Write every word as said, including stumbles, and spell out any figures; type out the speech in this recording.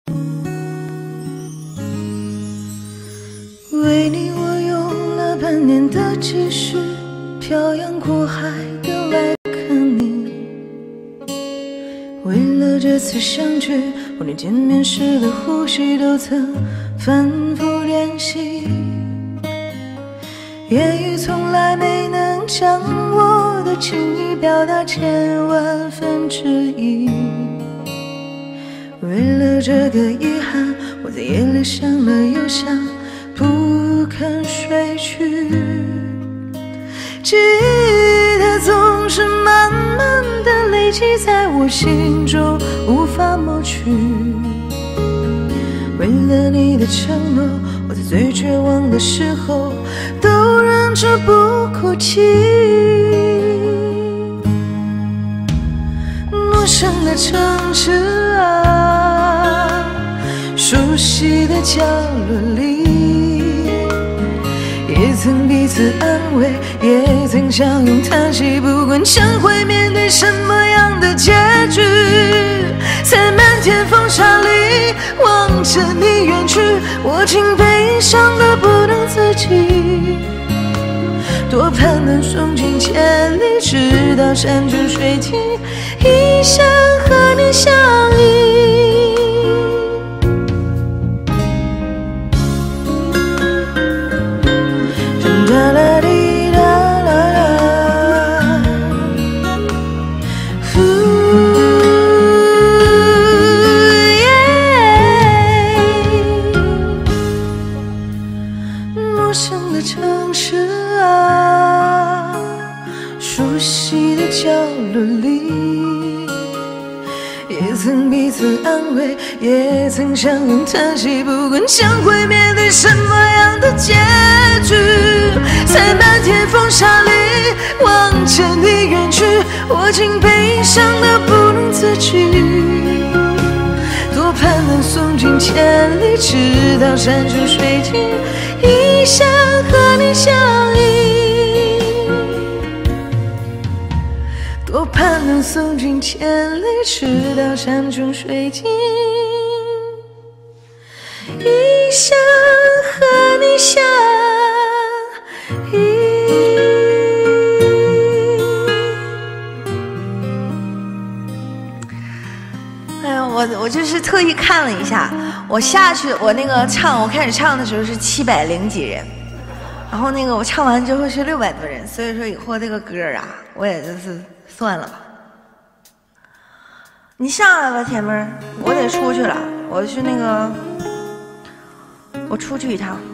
为你我用了半年的积蓄，漂洋过海的来看你。为了这次相聚，我连见面时的呼吸都曾反复练习。言语从来没能将我的情意表达千万分之一。为了这个遗憾，我在夜里想了又想，不肯睡去。记忆它总是慢慢的累积在我心中，无法抹去。为了你的承诺，我在最绝望的时候都忍着不哭泣。陌生的城市啊，熟悉的角落里，也曾彼此安慰，也曾相拥叹息。不管将会面对什么样的结局，在漫天风沙里望着你远去，我竟悲伤得不能自己。多盼能送尽千里，直到山穷水尽，一生和你相依。哒啦滴哒啦啦，呼耶。陌生的城市啊，熟悉的角落里，也曾彼此安慰，也曾相拥叹息。不管将会面对什么样的结局，在漫天风沙里望着你远去，我竟悲伤得不能自己。多盼能送尽千里，直到山穷水尽，一生和你相依。多盼能送尽千里，直到山穷水尽，一生和你相依。哎呀，我我就是特意看了一下，我下去我那个唱，我开始唱的时候是七百零几人，然后那个我唱完之后是六百多人，所以说以后这个歌啊，我也就是算了吧。你上来吧，铁妹儿，我得出去了，我去那个，我出去一趟。